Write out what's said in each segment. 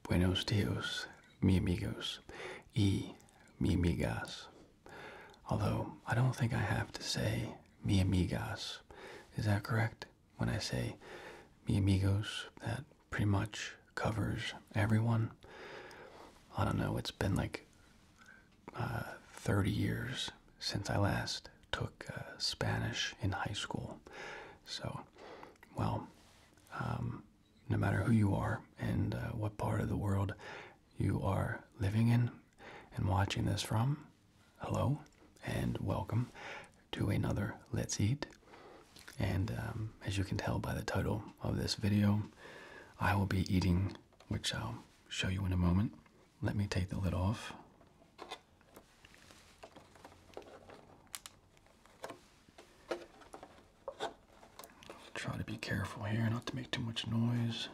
Buenos dias, mi amigos, y mi amigas. Although, I don't think I have to say mi amigas. Is that correct? When I say mi amigos, that pretty much covers everyone. I don't know, it's been like 30 years since I last took Spanish in high school. So, well, no matter who you are and what part of the world you are living in and watching this from, hello and welcome to another Let's Eat. And as you can tell by the title of this video, I will be eating, which I'll show you in a moment. Let me take the lid off. Try to be careful here, not to make too much noise.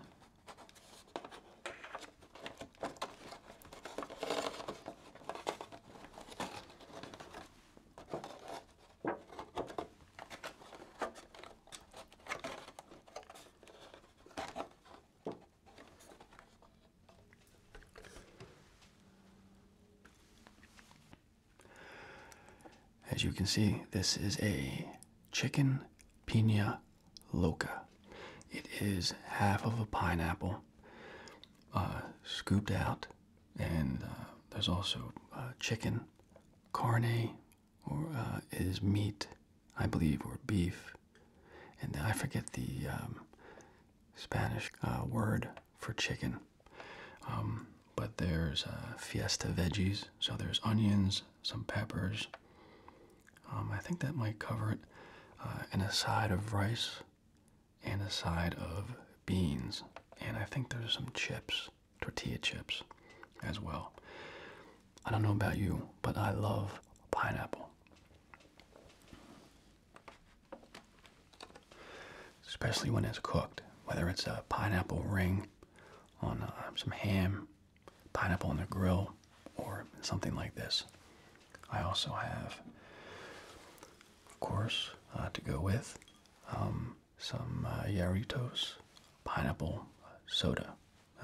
As you can see, this is a chicken Pina Loca. It is half of a pineapple scooped out, and there's also chicken carne, or is meat, I believe, or beef, and I forget the Spanish word for chicken. But there's fiesta veggies, so there's onions, some peppers. I think that might cover it, and a side of rice and a side of beans, and I think there's some chips, tortilla chips as well. I don't know about you, but I love pineapple. Especially when it's cooked, whether it's a pineapple ring on some ham, pineapple on the grill, or something like this. I also have, of course, to go with some Jarritos pineapple soda.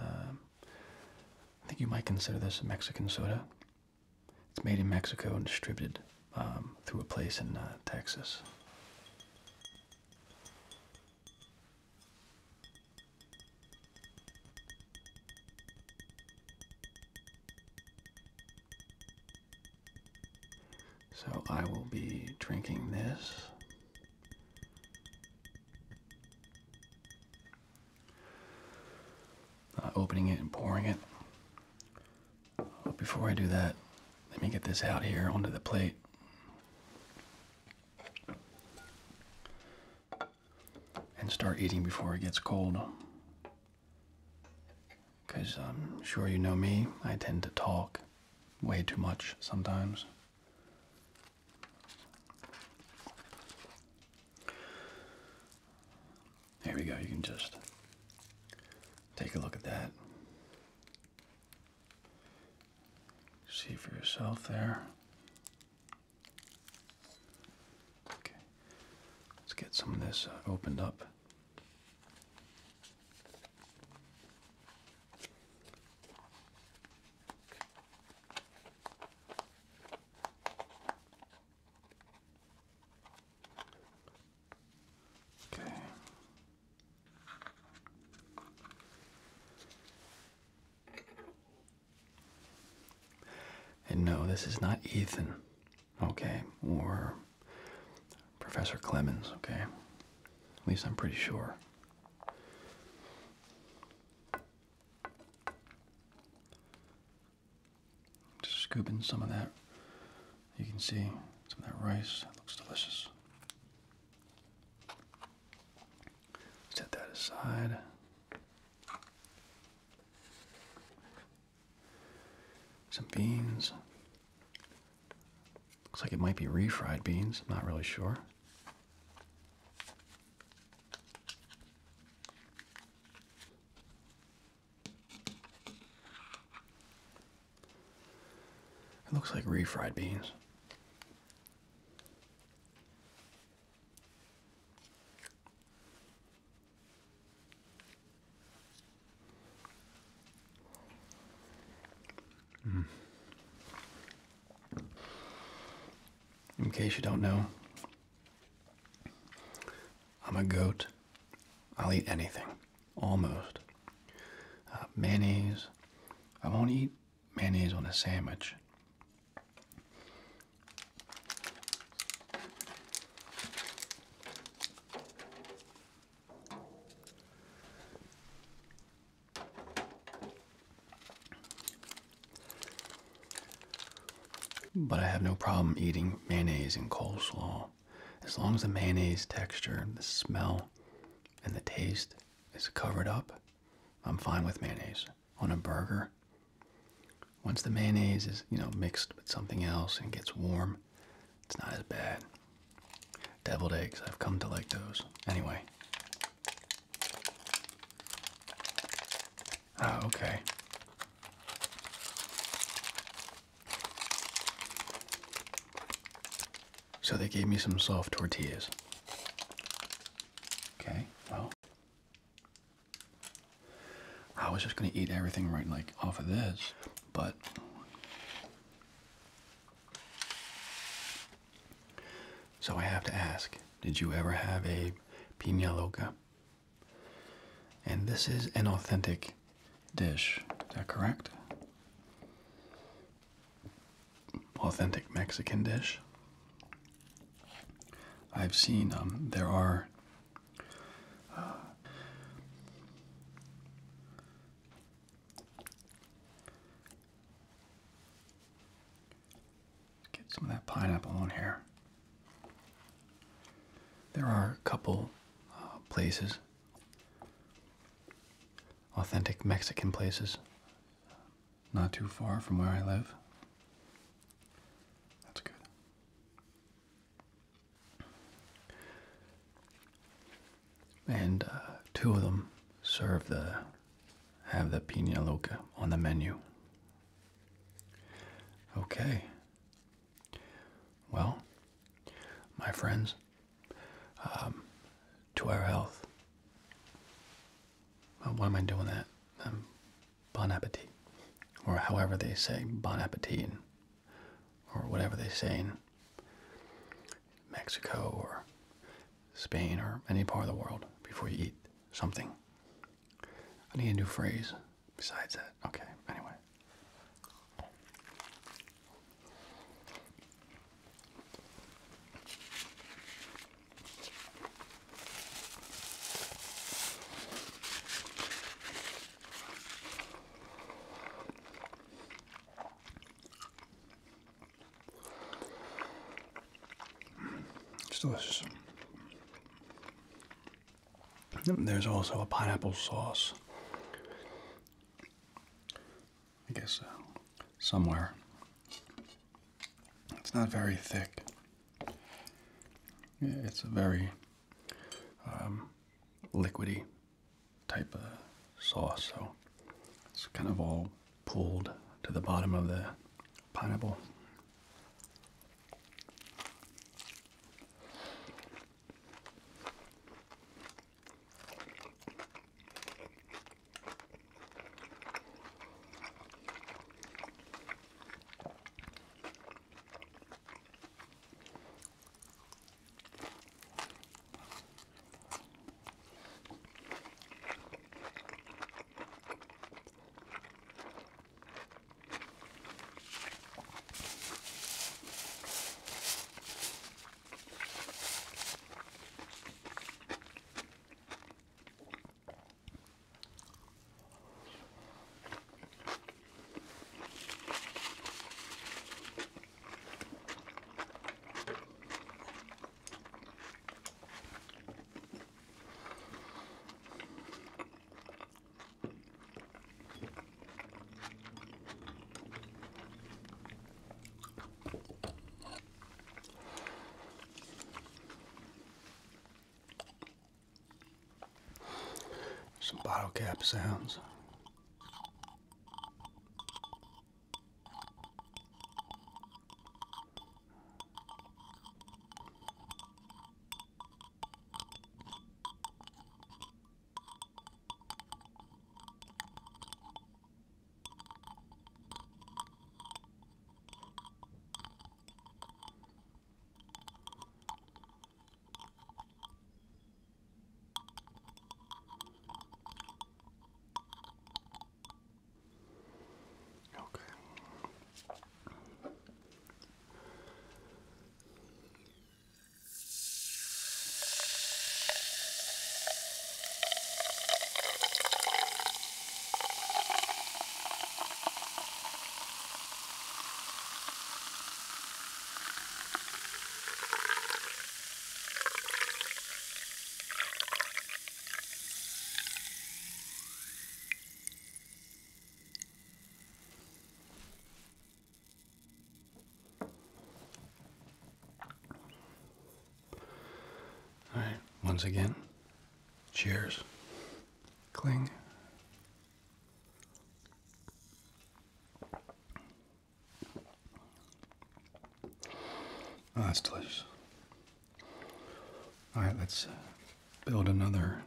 I think you might consider this a Mexican soda. It's made in Mexico and distributed through a place in Texas. So I will be drinking this. Opening it and pouring it. But before I do that, let me get this out here onto the plate. And start eating before it gets cold. Because I'm sure you know me, I tend to talk way too much sometimes. There we go, you can just take a look at that. See for yourself there. Okay, let's get some of this opened up. Okay. And no, this is not Ethan, okay, or Professor Clemens, okay? At least I'm pretty sure. Just scooping some of that. You can see some of that rice. That looks delicious. Set that aside. Some beans. Looks like it might be refried beans. I'm not really sure. It looks like refried beans. in case you don't know, I'm a goat. I'll eat anything, almost. Mayonnaise. I won't eat mayonnaise on a sandwich. But I have no problem eating mayonnaise in coleslaw. As long as the mayonnaise texture, the smell, and the taste is covered up, I'm fine with mayonnaise. On a burger, once the mayonnaise is, mixed with something else and gets warm, it's not as bad. Deviled eggs, I've come to like those. Anyway. Oh, okay. So they gave me some soft tortillas. Okay, well, I was just gonna eat everything right off of this, but so I have to ask, did you ever have a Pina Loca? And this is an authentic dish, is that correct? Authentic Mexican dish. I've seen there are get some of that pineapple on here. There are a couple places, authentic Mexican places, not too far from where I live. That's good. And two of them have the Pina Loca on the menu. Okay. Well, my friends, to our health. Why am I doing that? Bon appetit. Or however they say bon appetit, or whatever they say in Mexico or Spain or any part of the world before you eat something. I need a new phrase besides that. Okay, anyway. It's delicious. There's also a pineapple sauce. I guess somewhere. It's not very thick. It's a very liquidy type of sauce, so it's kind of all pulled to the bottom of the pineapple. Some bottle cap sounds. once again, cheers. Cling. Oh, that's delicious. All right, let's build another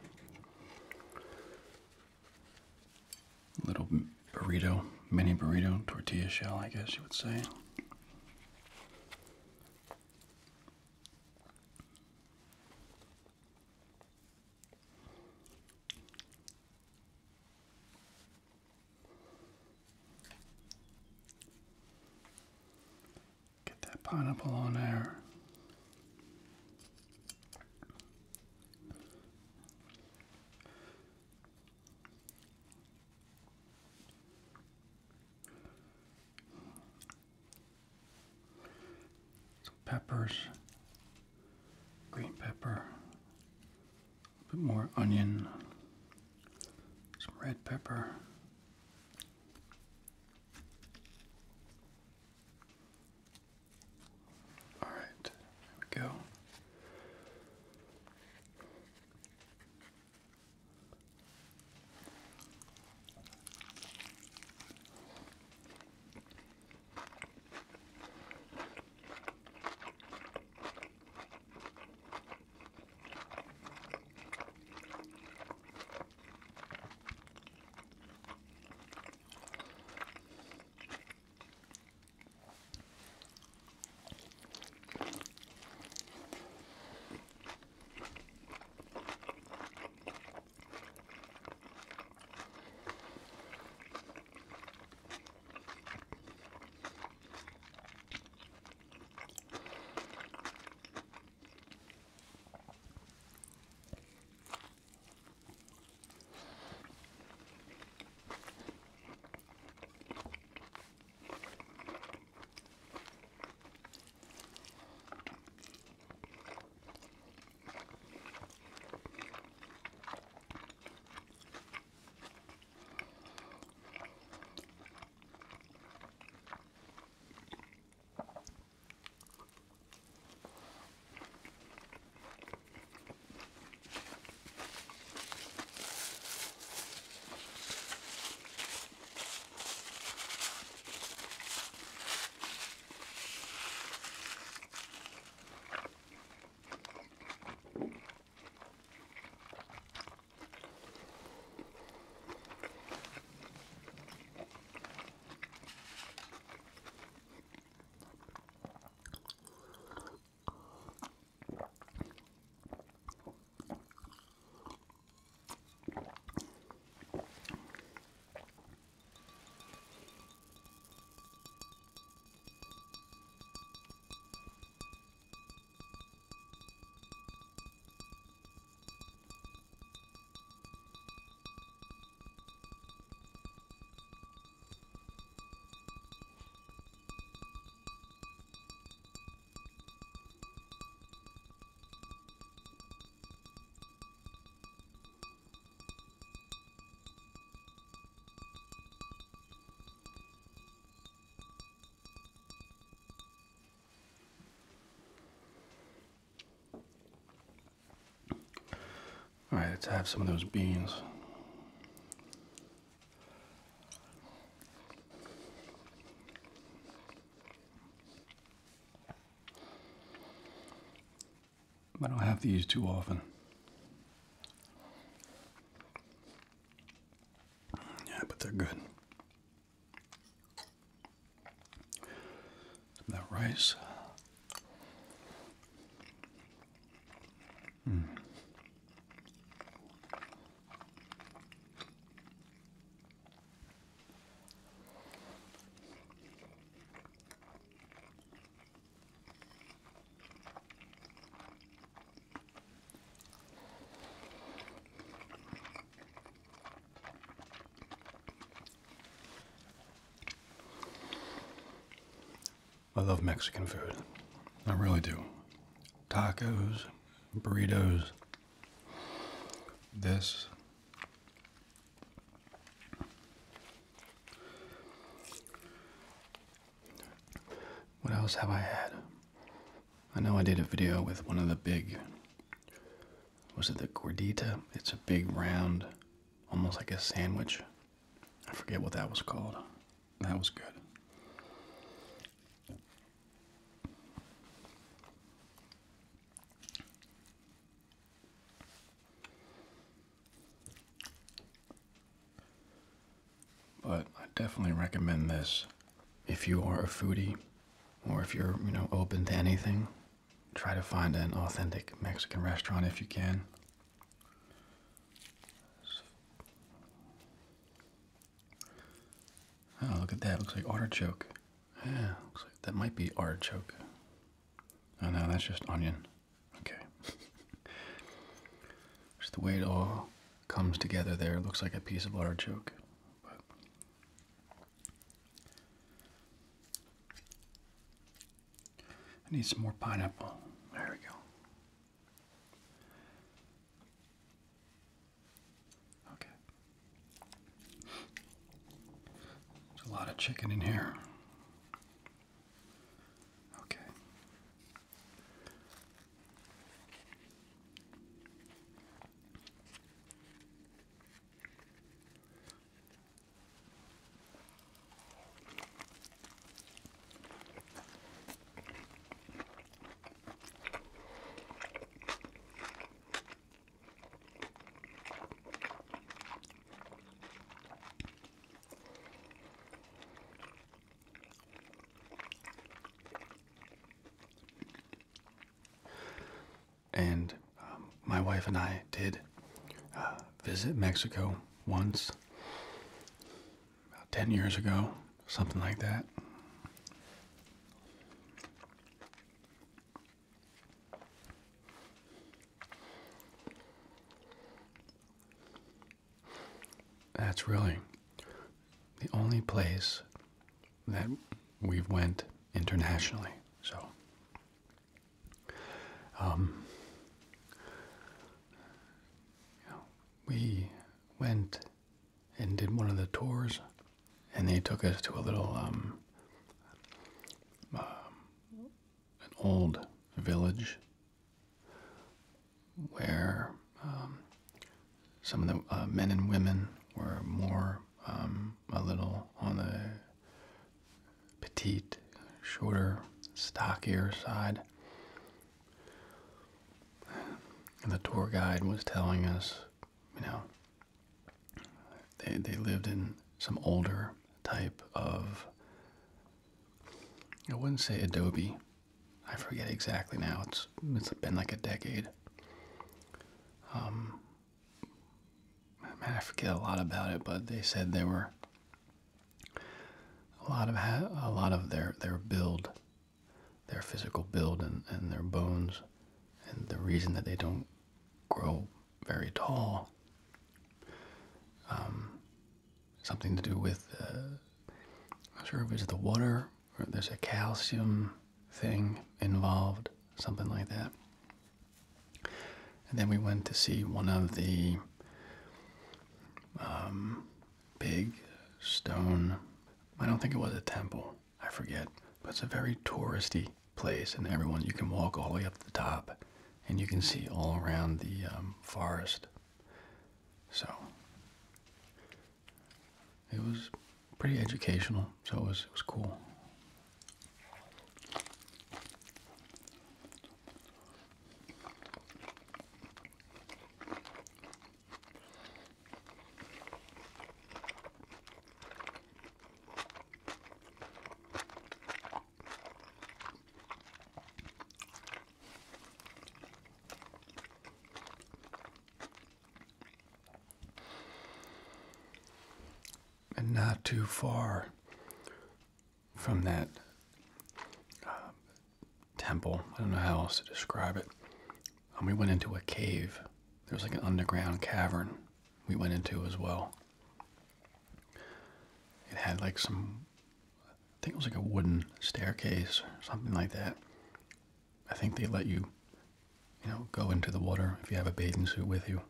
little burrito, mini burrito, tortilla shell, I guess you would say. Get that pineapple on there. Peppers, green pepper, a bit more onion, some red pepper. All right, there we go. All right, let's have some of those beans. I don't have these too often. Yeah, but they're good. Some of that rice. I love Mexican food. I really do. Tacos, burritos, this. What else have I had? I know I did a video with one of the big was it the gordita? It's a big round, almost like a sandwich. I forget what that was called. That was good. But I definitely recommend this if you are a foodie or if you're, open to anything. Try to find an authentic Mexican restaurant if you can. Oh, look at that. Looks like artichoke. Yeah, looks like that might be artichoke. Oh no, that's just onion. Okay. Just the way it all comes together there. It looks like a piece of artichoke. But I need some more pineapple. There we go. Okay. There's a lot of chicken in here. Okay. And my wife and I did visit Mexico once, about 10 years ago, something like that. That's really the only place that we've went internationally. So, we went and did one of the tours, and they took us to a little, an old village where some of the men and women were more a little on the petite, shorter, stockier side. And the tour guide was telling us, they lived in some older type of, I wouldn't say adobe. I forget exactly now. It's been like a decade. Man, I forget a lot about it, but they said they were a lot of their build, their physical build and their bones, and the reason that they don't grow very tall, something to do with, I'm not sure if it's the water or there's a calcium thing involved, something like that. And then we went to see one of the big stone, I don't think it was a temple, I forget, but it's a very touristy place, and you can walk all the way up to the top, and you can see all around the forest. So, it was pretty educational, so it was cool. And not too far from that temple, I don't know how else to describe it. We went into a cave. There was like an underground cavern we went into as well. It had like I think it was like a wooden staircase or something like that. I think they let you, go into the water if you have a bathing suit with you.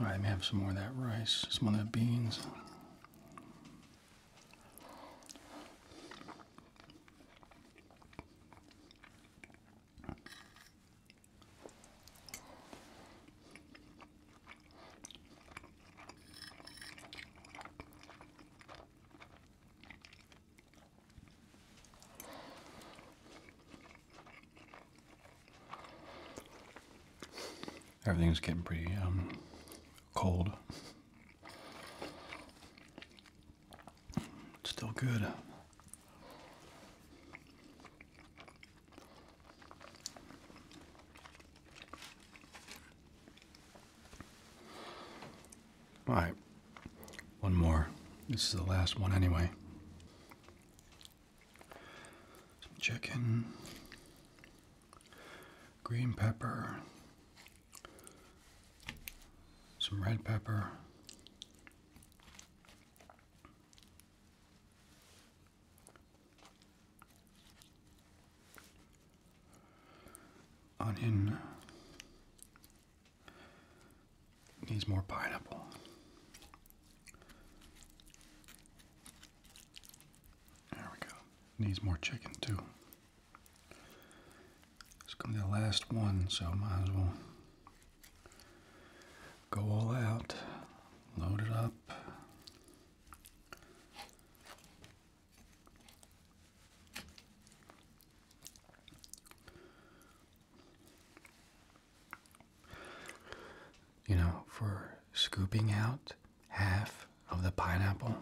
All right, let me have some more of that rice, some of the beans. Everything's getting pretty cold. It's still good. All right, one more. This is the last one anyway. Some chicken, green pepper, some red pepper, onion, needs more pineapple. There we go. Needs more chicken too. It's gonna be the last one, so might as well go all out, load it up. You know, for scooping out half of the pineapple,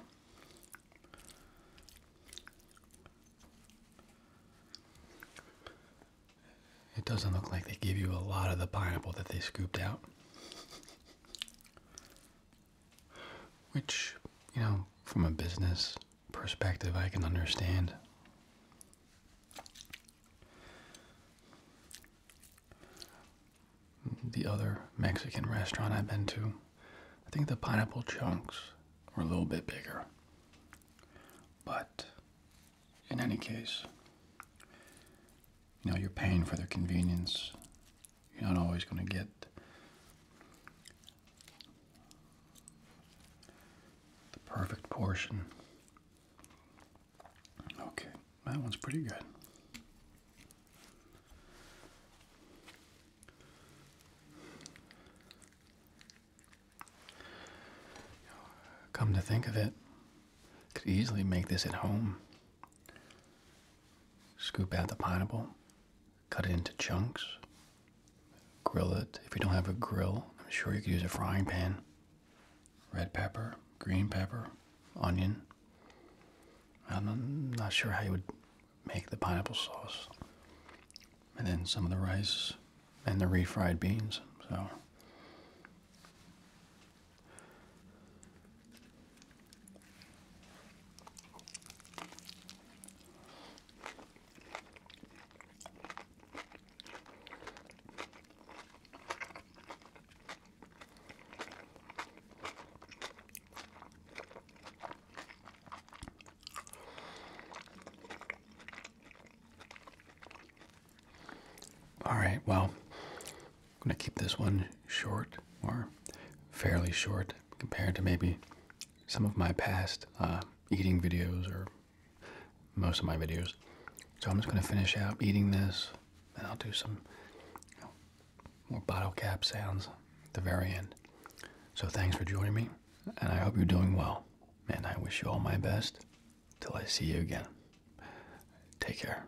it doesn't look like they give you a lot of the pineapple that they scooped out. Which, you know, from a business perspective, I can understand. The other Mexican restaurant I've been to, I think the pineapple chunks were a little bit bigger. But in any case, you know, you're paying for their convenience. You're not always going to get the perfect portion. Okay, that one's pretty good. Come to think of it, could easily make this at home. Scoop out the pineapple, cut it into chunks, grill it. If you don't have a grill, I'm sure you could use a frying pan. Red pepper, green pepper, onion. I'm not sure how you would make the pineapple sauce. And then some of the rice and the refried beans. So all right, well, I'm going to keep this one short, or fairly short, compared to maybe some of my past eating videos, or most of my videos. So I'm just going to finish out eating this, and I'll do some more bottle cap sounds at the very end. So thanks for joining me, and I hope you're doing well, and I wish you all my best till I see you again. Take care.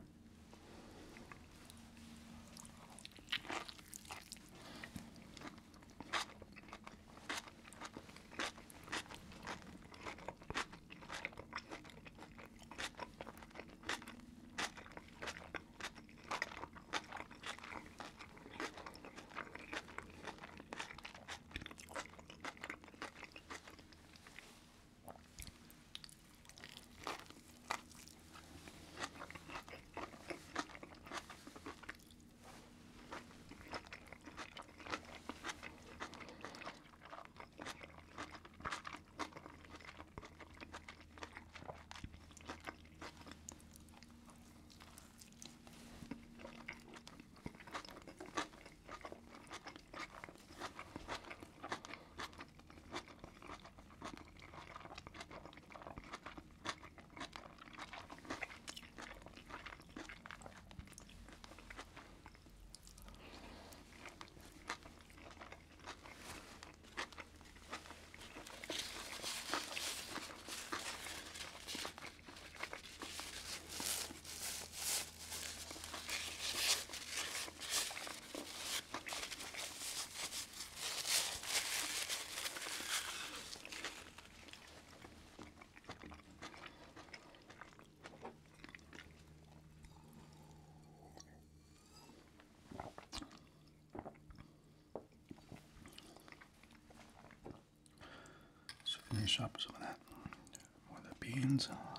me shop some of that. More of the beans.